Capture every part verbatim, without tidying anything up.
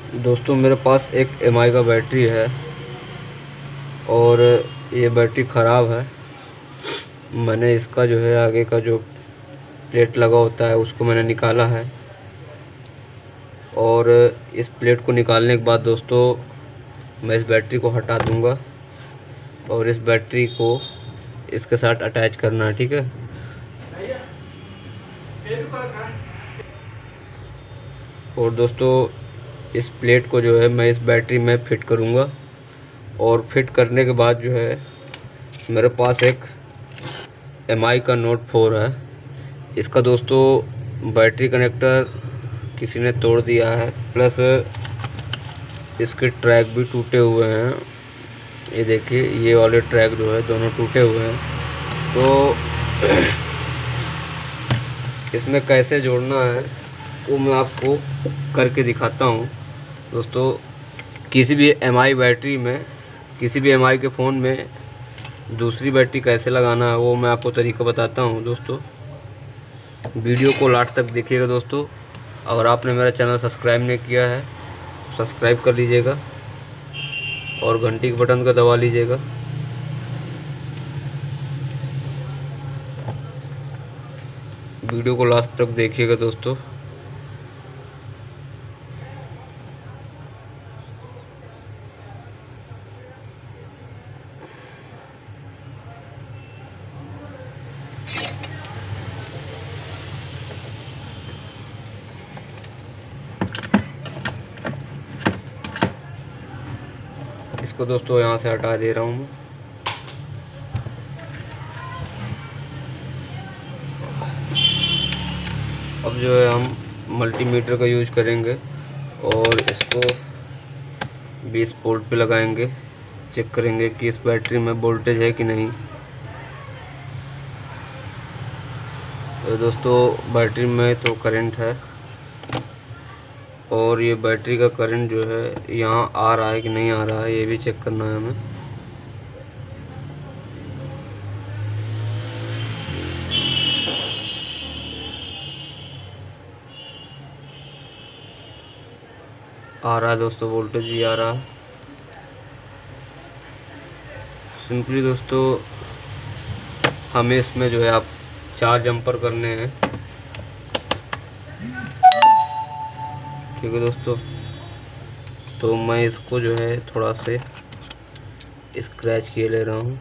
दोस्तों मेरे पास एक एम आई का बैटरी है और ये बैटरी ख़राब है। मैंने इसका जो है आगे का जो प्लेट लगा होता है उसको मैंने निकाला है और इस प्लेट को निकालने के बाद दोस्तों मैं इस बैटरी को हटा दूंगा और इस बैटरी को इसके साथ अटैच करना है, ठीक है। और दोस्तों इस प्लेट को जो है मैं इस बैटरी में फिट करूंगा और फिट करने के बाद जो है मेरे पास एक एम आई का नोट फोर है। इसका दोस्तों बैटरी कनेक्टर किसी ने तोड़ दिया है, प्लस इसके ट्रैक भी टूटे हुए हैं। ये देखिए, ये वाले ट्रैक जो है दोनों टूटे हुए हैं। तो इसमें कैसे जोड़ना है वो मैं आपको करके दिखाता हूँ। दोस्तों किसी भी एम आई बैटरी में, किसी भी एम आई के फ़ोन में दूसरी बैटरी कैसे लगाना है वो मैं आपको तरीका बताता हूँ। दोस्तों वीडियो को लास्ट तक देखिएगा। दोस्तों अगर आपने मेरा चैनल सब्सक्राइब नहीं किया है सब्सक्राइब कर लीजिएगा और घंटी के बटन का दबा लीजिएगा। वीडियो को लास्ट तक देखिएगा दोस्तों। इसको दोस्तों यहाँ से हटा दे रहा हूँ मैं। अब जो है हम मल्टीमीटर का यूज करेंगे और इसको बीस वोल्ट पे लगाएंगे। चेक करेंगे कि इस बैटरी में वोल्टेज है कि नहीं। तो दोस्तों बैटरी में तो करंट है और ये बैटरी का करंट जो है यहाँ आ रहा है कि नहीं आ रहा है ये भी चेक करना है हमें। आ रहा है दोस्तों, वोल्टेज भी आ रहा है। सिंपली दोस्तों हमें इसमें जो है आप चार जंपर करने हैं, ठीक है दोस्तों। तो मैं इसको जो है थोड़ा से स्क्रैच किए ले रहा हूँ।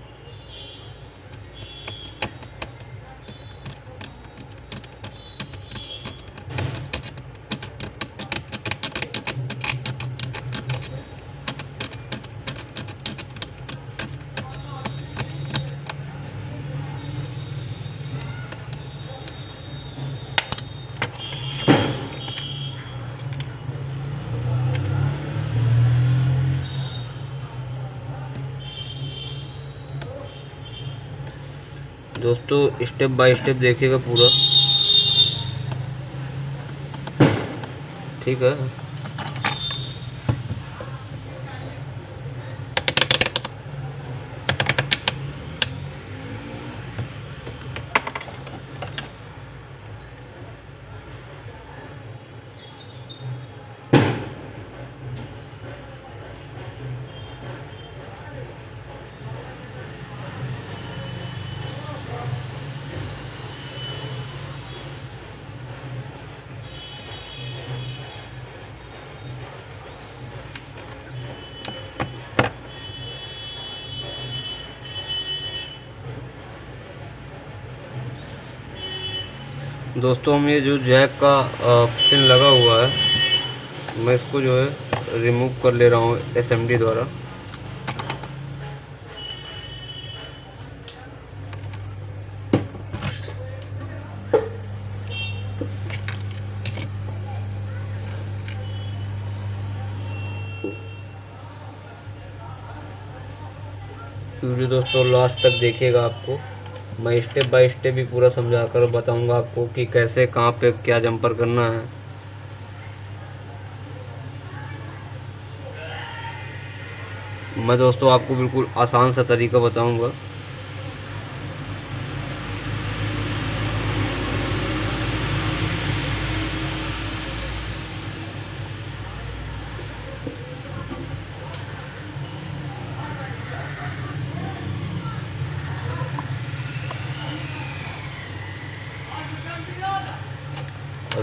दोस्तों स्टेप बाय स्टेप देखिएगा पूरा, ठीक है। दोस्तों हम ये जो जैक का पिन लगा हुआ है मैं इसको जो है रिमूव कर ले रहा हूँ एस एम डी द्वारा। वीडियो दोस्तों लास्ट तक देखिएगा, आपको मैं स्टेप बाय स्टेप भी पूरा समझा कर बताऊंगा आपको कि कैसे कहाँ पे क्या जंपर करना है। मैं दोस्तों आपको बिल्कुल आसान सा तरीका बताऊंगा।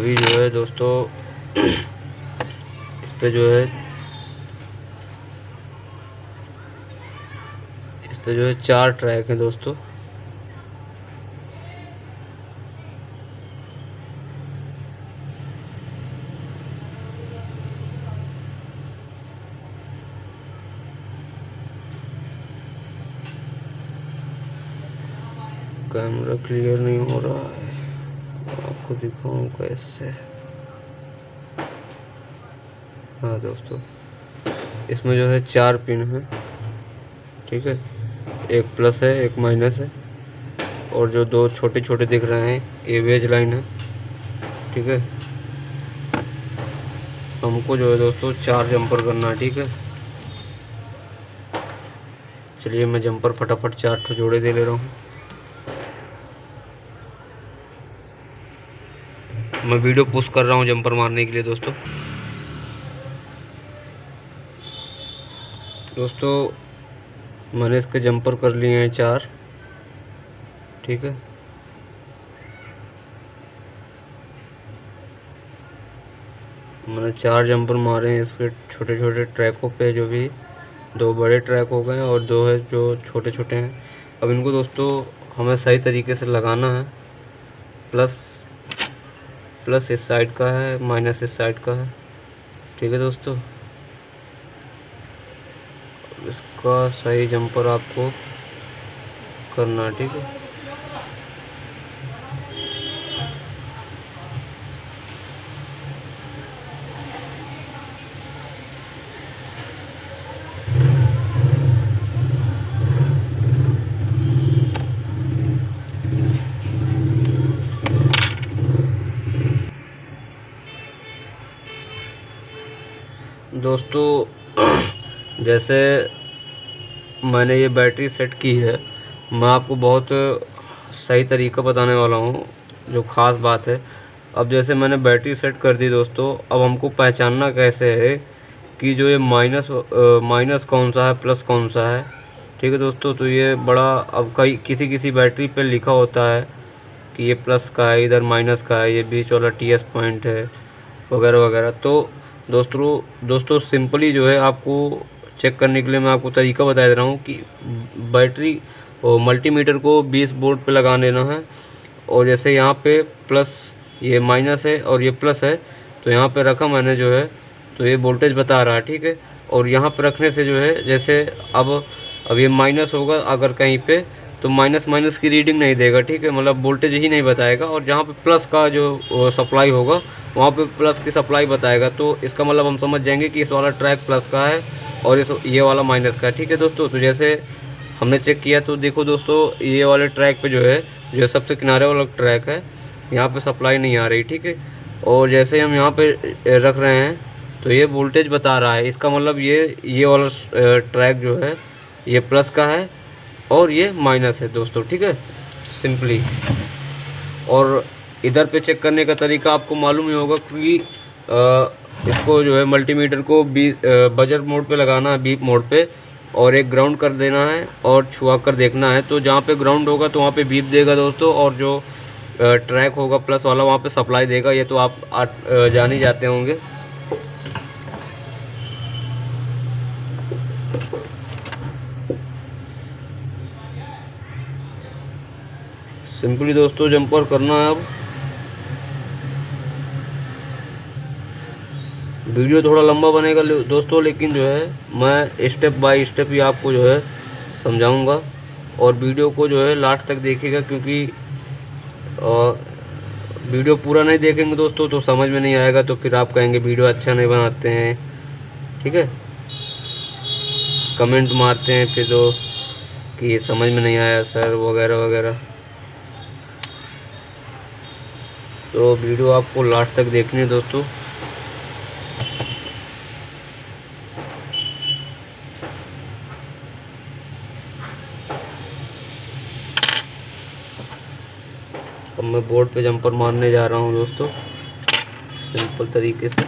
अभी जो है दोस्तों इस पे जो है इस पे जो है चार ट्रैक हैं दोस्तों। कैमरा क्लियर नहीं हो रहा है, आपको दिखाऊं कैसे। हाँ दोस्तों, इसमें जो है चार पिन है, ठीक है। एक प्लस है, एक माइनस है, और जो दो छोटे छोटे दिख रहे हैं ये वेज लाइन है, ठीक है। हमको जो है दोस्तों चार जंपर करना है, ठीक है। चलिए मैं जंपर फटाफट चार ठो जोड़े दे ले रहा हूँ। मैं वीडियो पुश कर रहा हूँ जंपर मारने के लिए दोस्तों। दोस्तों मैंने इसके जंपर कर लिए हैं चार, ठीक है। मैंने चार जंपर मारे हैं इसके छोटे छोटे ट्रैकों पे, जो भी दो बड़े ट्रैक हो गए और दो है जो छोटे छोटे हैं। अब इनको दोस्तों हमें सही तरीके से लगाना है। प्लस प्लस इस साइड का है, माइनस इस साइड का है, ठीक है दोस्तों। इसका सही जंपर आपको करना है, ठीक है। दोस्तों जैसे मैंने ये बैटरी सेट की है, मैं आपको बहुत सही तरीका बताने वाला हूँ, जो ख़ास बात है। अब जैसे मैंने बैटरी सेट कर दी दोस्तों, अब हमको पहचानना कैसे है कि जो ये माइनस माइनस कौन सा है, प्लस कौन सा है, ठीक है दोस्तों। तो ये बड़ा, अब कई किसी किसी बैटरी पे लिखा होता है कि ये प्लस का है, इधर माइनस का है, ये बीच वाला टी एस पॉइंट है, वगैरह वगैरह। तो दोस्तों दोस्तों सिंपली जो है आपको चेक करने के लिए मैं आपको तरीका बता दे रहा हूँ कि बैटरी और मल्टीमीटर को बीस वोल्ट पे लगा देना है। और जैसे यहाँ पे प्लस, ये माइनस है और ये प्लस है, तो यहाँ पे रखा मैंने जो है, तो ये वोल्टेज बता रहा है, ठीक है। और यहाँ पे रखने से जो है, जैसे अब अब ये माइनस होगा अगर कहीं पे, तो माइनस माइनस की रीडिंग नहीं देगा, ठीक है, मतलब वोल्टेज ही नहीं बताएगा। और जहाँ पे प्लस का जो सप्लाई होगा वहाँ पे प्लस की सप्लाई बताएगा। तो इसका मतलब हम समझ जाएंगे कि इस वाला ट्रैक प्लस का है और इस ये वाला माइनस का है, ठीक है दोस्तों। तो जैसे हमने चेक किया, तो देखो दोस्तों ये वाले ट्रैक पे जो है, जो सबसे किनारे वाला ट्रैक है, यहाँ पे सप्लाई नहीं आ रही, ठीक है। और जैसे हम यहाँ पे रख रहे हैं तो ये वोल्टेज बता रहा है, इसका मतलब ये ये वाला ट्रैक जो है ये प्लस का है और ये माइनस है दोस्तों, ठीक है, सिंपली। और इधर पे चेक करने का तरीका आपको मालूम ही होगा, क्योंकि इसको जो है मल्टीमीटर को बी बजर मोड पे लगाना है, बीप मोड पे, और एक ग्राउंड कर देना है और छुआ कर देखना है। तो जहाँ पे ग्राउंड होगा तो वहाँ पे बीप देगा दोस्तों, और जो ट्रैक होगा प्लस वाला वहाँ पे सप्लाई देगा। ये तो आप जान ही जाते होंगे। सिंपली दोस्तों जंपर करना है। अब वीडियो थोड़ा लंबा बनेगा दोस्तों, लेकिन जो है मैं स्टेप बाय स्टेप ही आपको जो है समझाऊंगा, और वीडियो को जो है लास्ट तक देखिएगा, क्योंकि वीडियो पूरा नहीं देखेंगे दोस्तों तो समझ में नहीं आएगा, तो फिर आप कहेंगे वीडियो अच्छा नहीं बनाते हैं, ठीक है, कमेंट मारते हैं फिर तो कि ये समझ में नहीं आया सर, वगैरह वगैरह। तो वीडियो आपको लास्ट तक देखनी है दोस्तों। अब मैं बोर्ड पे जंपर मारने जा रहा हूँ दोस्तों, सिंपल तरीके से।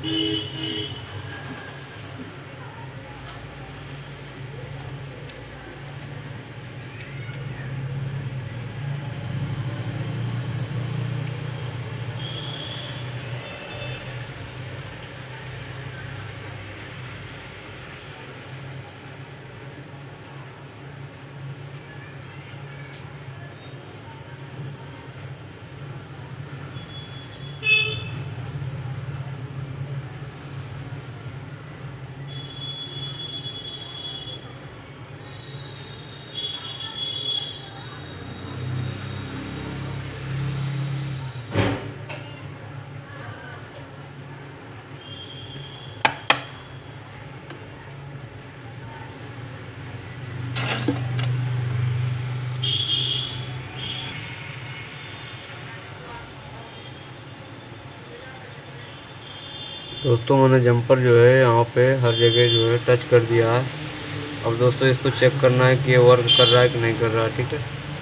दोस्तों मैंने जंपर जो है यहाँ पे हर जगह जो है टच कर दिया है। अब दोस्तों इसको चेक करना है कि ये वर्क कर रहा है कि नहीं कर रहा है। ठीक है,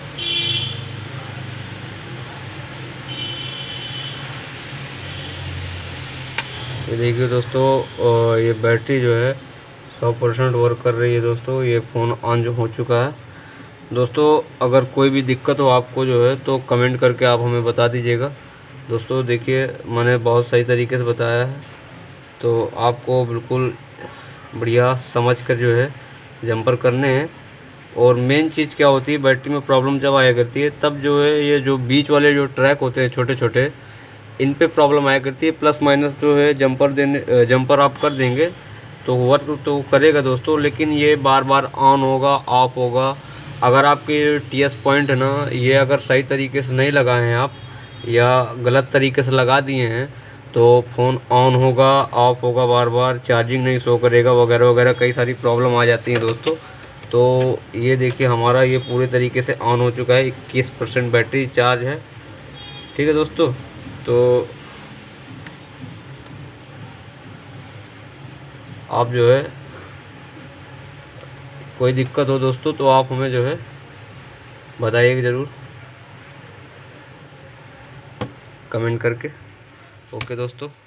ये देखिए दोस्तों, ये बैटरी जो है सौ परसेंट वर्क कर रही है। दोस्तों ये फ़ोन ऑन जो हो चुका है। दोस्तों अगर कोई भी दिक्कत हो आपको जो है तो कमेंट करके आप हमें बता दीजिएगा। दोस्तों देखिए मैंने बहुत सही तरीके से बताया है, तो आपको बिल्कुल बढ़िया समझ कर जो है जंपर करने हैं। और मेन चीज़ क्या होती है, बैटरी में प्रॉब्लम जब आया करती है तब जो है ये जो बीच वाले जो ट्रैक होते हैं छोटे छोटे, इन पे प्रॉब्लम आया करती है। प्लस माइनस जो है जंपर देने जंपर आप कर देंगे तो वर्क तो करेगा दोस्तों, लेकिन ये बार बार ऑन होगा ऑफ होगा। अगर आपके टी एस पॉइंट है ना, ये अगर सही तरीके से नहीं लगाए हैं आप या गलत तरीके से लगा दिए हैं तो फ़ोन ऑन होगा ऑफ होगा, बार बार चार्जिंग नहीं शो करेगा वगैरह वगैरह, कई सारी प्रॉब्लम आ जाती हैं दोस्तों। तो ये देखिए हमारा ये पूरे तरीके से ऑन हो चुका है, इक्कीस परसेंट बैटरी चार्ज है। ठीक है दोस्तों, तो आप जो है कोई दिक्कत हो दोस्तों तो आप हमें जो है बताइएगा ज़रूर कमेंट करके। ओके दोस्तों।